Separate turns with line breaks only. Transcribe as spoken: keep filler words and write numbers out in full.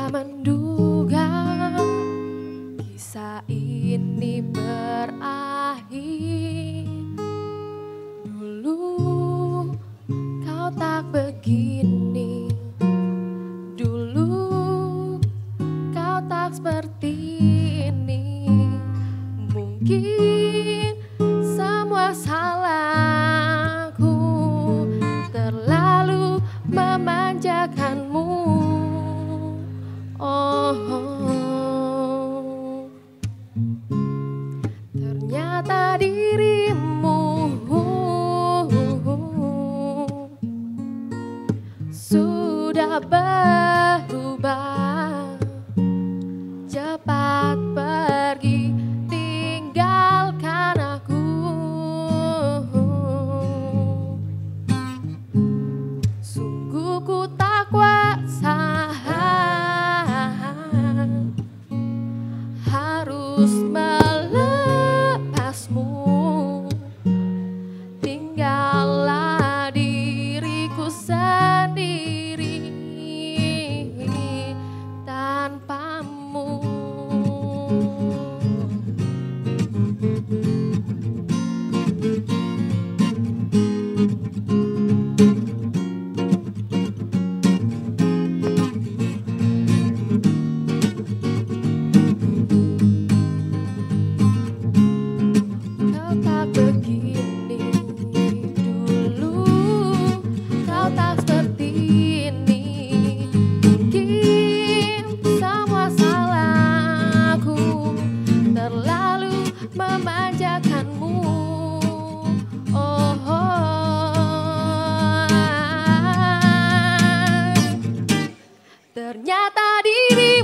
tak menduga kisah ini berakhir. Dulu kau tak begini, dulu kau tak seperti ini. Mungkin semua salahku, terlalu memanjakanmu. Oh, oh. Ternyata dirimu sudah berubah, cepat pergi tinggalkan aku. Sungguh ku tak kuasa harus melepasmu. Tinggallah diriku sendiri tanpamu. Kau tak begini, dulu kau tak seperti ini. Mungkin semua salahku, terlalu memanjakanmu. Oh, oh. Ternyata diri